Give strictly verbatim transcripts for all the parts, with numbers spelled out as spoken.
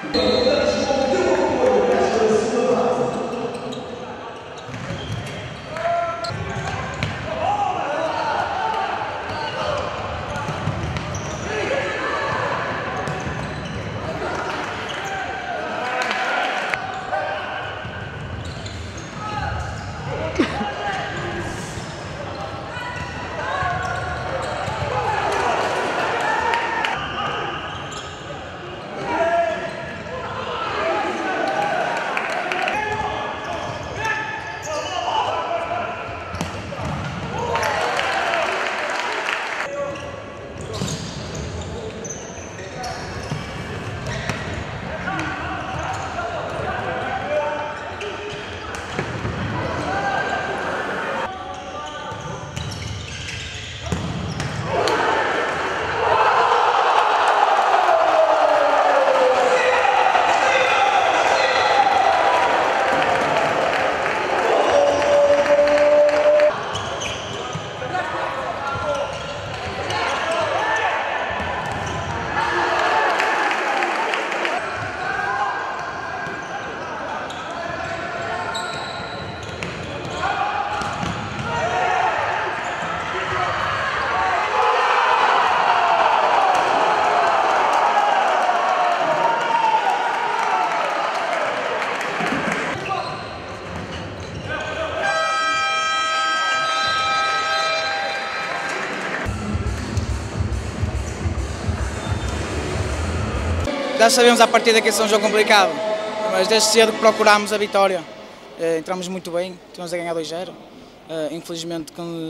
Já sabemos à partida que esse é um jogo complicado, mas desde cedo que procurámos a vitória. Entramos muito bem, tivemos a ganhar dois zero. Infelizmente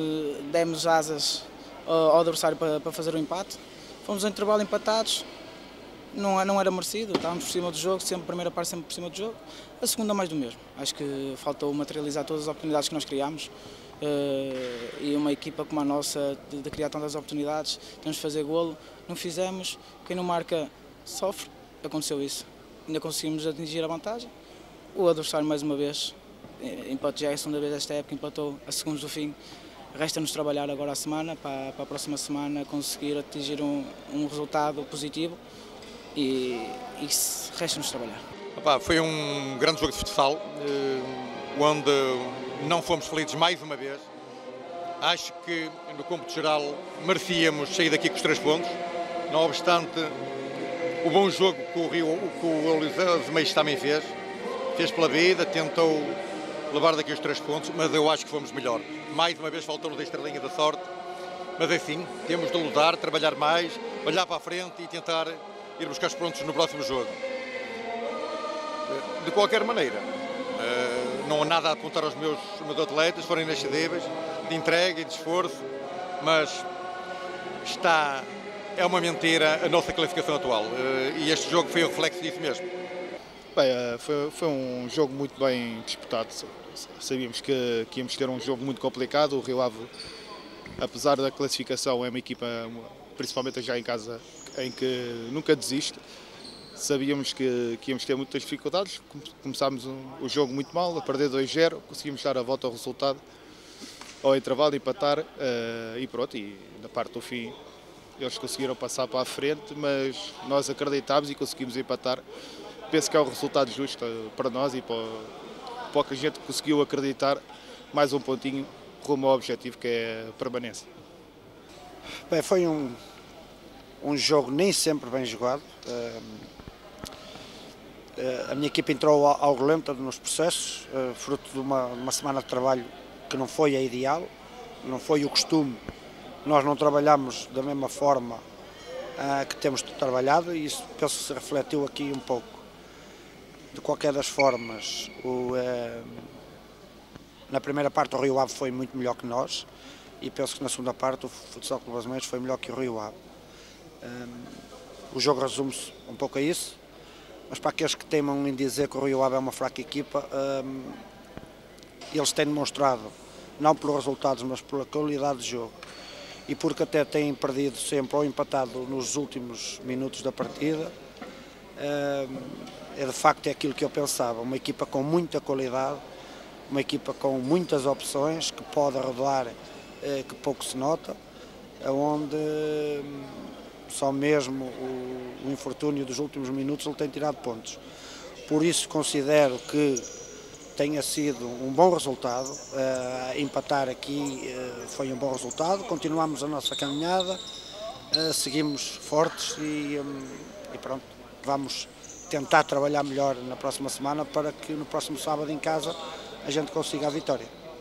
demos asas ao adversário para fazer o empate. Fomos ao intervalo empatados, não, não era merecido, estávamos por cima do jogo, sempre a primeira parte sempre por cima do jogo. A segunda mais do mesmo, acho que faltou materializar todas as oportunidades que nós criámos. E uma equipa como a nossa, de, de criar tantas oportunidades, temos de fazer golo, não fizemos, quem não marca sofre. Aconteceu isso, ainda conseguimos atingir a vantagem. O adversário mais uma vez, empatou, já é a segunda vez esta época, empatou a segundos do fim. Resta-nos trabalhar agora a semana, para, para a próxima semana conseguir atingir um, um resultado positivo e, e resta-nos trabalhar. Opa, foi um grande jogo de futsal, onde não fomos felizes mais uma vez. Acho que no cômputo geral merecíamos sair daqui com os três pontos, não obstante o bom jogo que o, Rio, que o Azeméis também fez, fez pela vida, tentou levar daqui os três pontos, mas eu acho que fomos melhor. Mais uma vez faltou-nos a estrelinha da sorte, mas assim, temos de lutar, trabalhar mais, olhar para a frente e tentar ir buscar os pontos no próximo jogo. De qualquer maneira, não há nada a apontar aos meus, aos meus atletas, foram inexcedíveis, de entrega e de esforço, mas está... é uma mentira a nossa classificação atual e este jogo foi o reflexo disso mesmo. Bem, foi, foi um jogo muito bem disputado, sabíamos que, que íamos ter um jogo muito complicado. O Rio Ave, apesar da classificação, é uma equipa, principalmente já em casa, em que nunca desiste. Sabíamos que, que íamos ter muitas dificuldades, começámos o jogo muito mal, a perder dois zero, conseguimos dar a volta ao resultado, ao intervalo, empatar e pronto, e na parte do fim eles conseguiram passar para a frente, mas nós acreditámos e conseguimos empatar. Penso que é um resultado justo para nós e para, para o que a gente conseguiu acreditar, mais um pontinho rumo ao objetivo, que é a permanência. Bem, foi um, um jogo nem sempre bem jogado. A minha equipa entrou algo lenta nos processos, fruto de uma, uma semana de trabalho que não foi a ideal, não foi o costume. Nós não trabalhamos da mesma forma uh, que temos trabalhado e isso penso que se refletiu aqui um pouco. De qualquer das formas, o, uh, na primeira parte o Rio Ave foi muito melhor que nós e penso que na segunda parte o Futsal Clube Azeméis foi melhor que o Rio Ave. Um, o jogo resume-se um pouco a isso, mas para aqueles que teimam em dizer que o Rio Ave é uma fraca equipa, um, eles têm demonstrado, não pelos resultados, mas pela qualidade de jogo, e porque até têm perdido sempre ou empatado nos últimos minutos da partida, é de facto aquilo que eu pensava, uma equipa com muita qualidade, uma equipa com muitas opções, que pode rodar, que pouco se nota, onde só mesmo o, o infortúnio dos últimos minutos ele tem tirado pontos. Por isso considero que tenha sido um bom resultado, uh, empatar aqui uh, foi um bom resultado, continuamos a nossa caminhada, uh, seguimos fortes e, um, e pronto, vamos tentar trabalhar melhor na próxima semana para que no próximo sábado em casa a gente consiga a vitória.